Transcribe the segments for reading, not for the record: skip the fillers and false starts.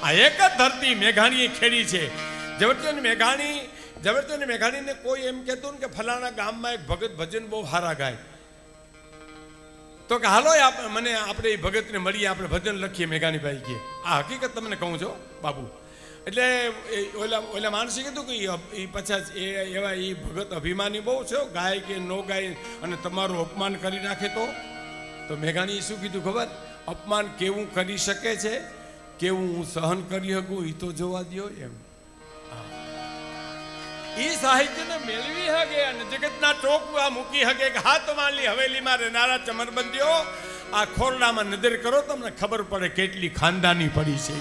આ એક જ ધરતી મેઘાણીએ ખેડી છે. ઝવેરચંદ મેઘાણીને કોઈ એમ કહેતું ને કે ફલાણા ગામમાં એક ભગત ભજન બહુ સારા ગાય, તો કે હાલો મને આપણે એ ભગતને મળીએ, આપણે ભજન લખીએ. મેઘાણીભાઈ કે આ હકીકત તમને કહું છો બાપુ. એટલે ઓલા માણસે કીધું કે એ પછી એવા એ ભગત અભિમાની બહુ છે, ગાય કે નો ગાય અને તમારું અપમાન કરી નાખે તો મેઘાણીએ શું કીધું ખબર? અપમાન કેવું કરી શકે છે, કેવું હું સહન કરી શકું એ તો જોવા દો એમ. એ સાહિત્યને મેળવી શકે અને જગતના ટોકવા મૂકી શકે કે હાથ માલી હવેલીમાં રહેનારા ચમરબંધીઓ આ ખોરડામાં નજર કરો તમને ખબર પડે કેટલી ખાનદાની પડી છે.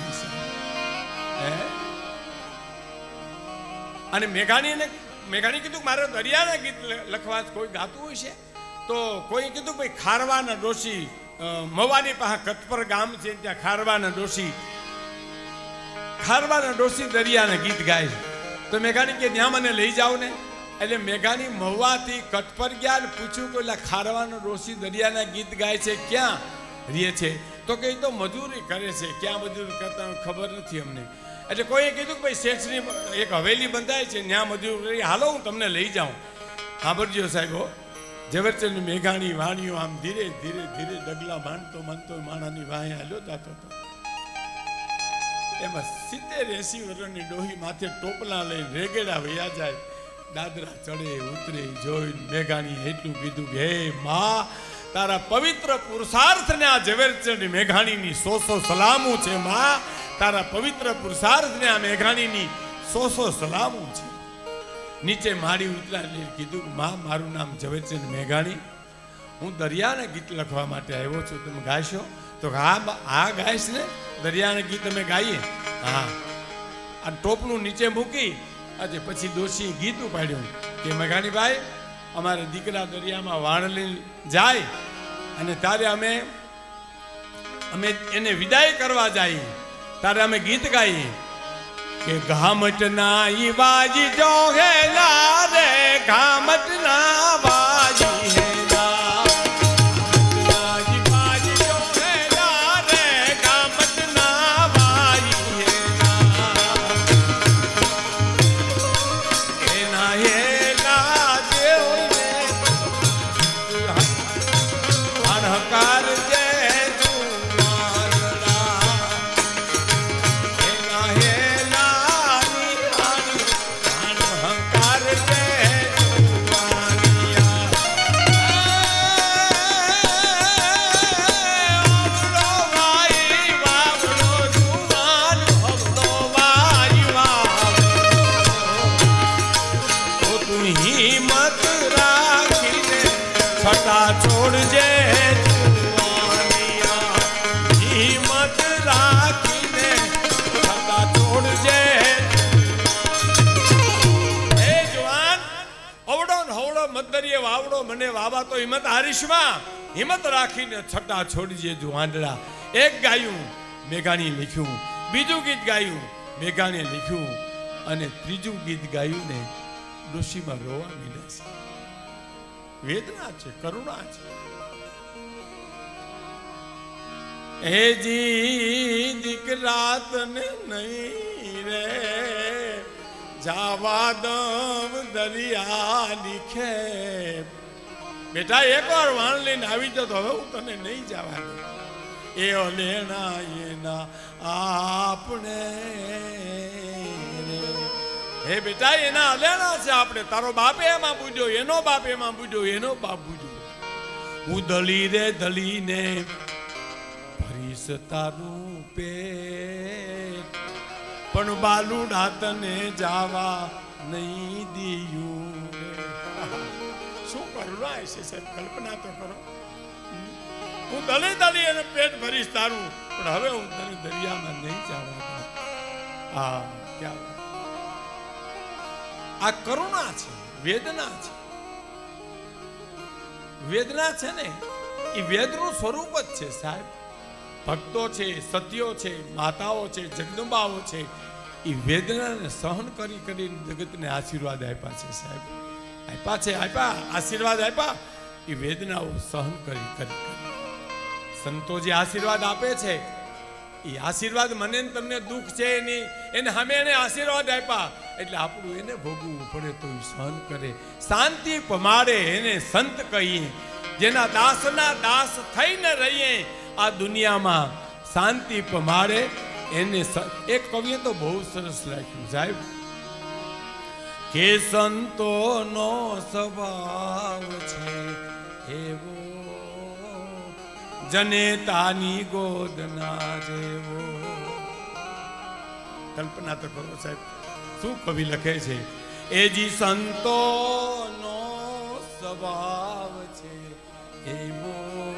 અને મેઘાણી કીધું મારે દરિયાના ગીત લખવા કોઈ ગાતું હોય છે, તો કોઈ કીધું ભાઈ ખારવાના ડોશી મવાની પાસે કટપર ગામ છે ત્યાં ખારવાના ડોશી દરિયાના ગીત ગાય છે. તો મેઘાણી કે ત્યાં મને લઈ જાઓ ને. એટલે મેઘાણી મહુવાથી કટપર ગયા ને પૂછ્યું કે એટલે ખારવાનો ડોશી દરિયાના ગીત ગાય છે ક્યાં રહે છે? તો કે તો મજૂરી કરે છે. ક્યાં મજૂરી કરતા ખબર નથી અમને. એટલે કોઈએ કીધું કે ભાઈ શેઠની એક હવેલી બંધાય છે ત્યાં મજૂરી, હાલો હું તમને લઈ જાઉં. સાંભળજો સાહેબો, ઝવેરચંદ મેઘાણી વાણીઓ આમ ધીરે ધીરે ધીરે ડગલા માનતો માણાની વાહે હાલ્યો જતો હતો. એમાં 70-80 વર્ષની ડોહી માથે ટોપલા લઈને રેગેડા વયા જાય, દાદરા ચડે ઉતરે જોઈ મેઘાણી એટલું કીધું કે હે માં, તારા પવિત્ર પુરુષાર્થને આ ઝવેરચંદ મેઘાણીની 100 સલામું છે. માં, તારા પવિત્ર પુરુષાર્થને આ મેઘાણીની 100 સલામું છે. નીચે મારી ઉતરા કીધું માં, મારું નામ ઝવેરચંદ મેઘાણી, હું દરિયાના ગીત લખવા માટે આવ્યો છું, તમે ગાશો? તો હા ગાઈશ ને, દરિયાના ગીત અમે ગાઈએ. હા. આ ટોપલું નીચે મૂકી આજે પછી ડોશી ગીત ઉપાડ્યું કે મેઘાણીભાઈ, અમારા દીકરા દરિયામાં વાણ લઈને જાય અને ત્યારે અમે એને વિદાય કરવા જઈએ ત્યારે અમે ગીત ગાઈએ કે ઘામટના ઈ વાજી જો હેલા રે, ઘામટના વાજી હે મને વાવા તો હિંમત હારીશમાં, હિંમત રાખીને છટા છોડજે જુવાંડડા. એક ગાયું મેઘાણીએ લખ્યું, બીજું ગીત ગાયું મેઘાણીએ લખ્યું અને ત્રીજું ગીત ગાયું ને ડોશીમાં રોવા મીડ્યા છે. વેદના છે, કરુણા છે. હે જી દીકરા તને નહીં રે જાવા દમ દરિયા લીખે. બેટા એકવાર વાણ લઈને આવી જતો, હવે હું તને નહીં જવા દઉં. એ લેણા એના આપણે, હે બેટા એના અલેણા છે આપણે. તારો બાપે એમાં બુજ્યો, એનો બાપ એમાં બુજ્યો, એનો બાપ બુજ્યો. હું દલી રે દલીને ભરીશ તારું પેટ, પણ બાલુડા તને જાવા નહીં દિયું. શું કરુણા છે સાહેબ, કલ્પના તો કરો. હું દલી દલી અને પેટ ભરીશ તારું, પણ હવે હું તને દરિયામાં નહીં જવા દઉં. આ ક્યાં આ કરુણા છે, વેદના છે. વેદના છે ને એ વેદનું સ્વરૂપ જ છે સાહેબ. ભક્તો છે, સતીઓ છે, માતાઓ છે, જગદંબાઓ છે, એ વેદનાને સહન કરી કરીને જગતને આશીર્વાદ આપ્યા છે સાહેબ. આપ્યા છે, આશીર્વાદ આપ્યા. એ વેદનાઓ સહન કરી કરી સંતો જે આશીર્વાદ આપે છે એ આશીર્વાદ મને ને તમને દુઃખ છે એની, એને સામે એને આશીર્વાદ આપ્યા એટલે આપણું એને ભોગવવું પડે તો એ સહન કરે. શાંતિ પમાડે એને સંત કહીએ, જેના દાસના દાસ થઈને રહીએ આ દુનિયામાં. શાંતિ પમાડે એને. એક કવિએ તો બહુ સરસ લખ્યું સાહેબ કે સંતોનો સ્વભાવ છે એવો, જનેતાની ગોદના જેવો. કલ્પના તો કરો સાહેબ, શું કવિ લખે છે. એ જી સંતોનો સ્વભાવ છે એવો,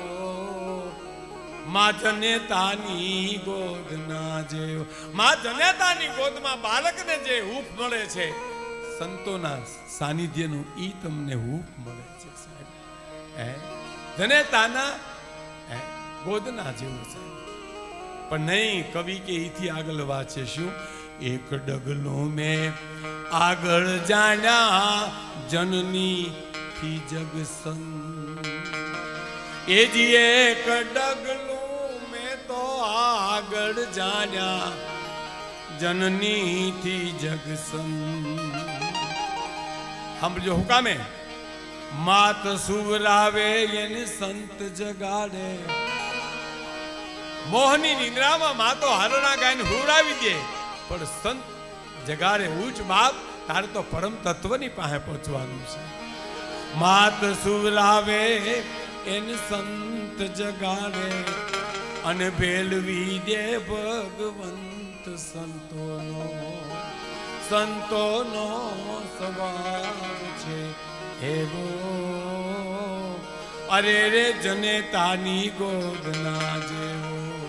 માં જનેતાની ગોદના જેવો. માં જનેતાની ગોદમાં બાળકને જે હૂંફ મળે છે, સંતોના સાનિધ્યનું ઈ તમને હૂંફ મળે છે સાહેબ. જનેતાના ગોદના જેવું છે. પણ નહીં, કવિ કે એથી આગળ વાંચે શું. એક ડગલું મેં આગળ જાણ્યા જનની થી જગસન. એ જી એક ડગલું મેં તો આગળ જાણ્યા જનની થી જગસન. સાંભળજો હું કામે. માત સુવરાવે એને સંત જગાડે. મોહની નિંદ્રામાં માં તો હરણા ગાયને હુરાવી દે, પણ સંત જગાડે. ઉચ્ચ બાપ, તારે તો પરમ તત્વની પાસે પહોંચવાનું છે. માત સુવરાવે એને સંત જગાડે, અને ભેલવી દે ભગવંત સંતોનો. સંતોનો સ્વભાવ છે એવો, અરે રે જનેતાની ગોદના જેવો.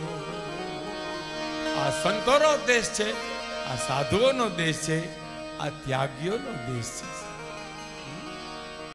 આ સંતોનો દેશ છે, આ સાધુઓનો દેશ છે, આ ત્યાગીઓનો દેશ છે.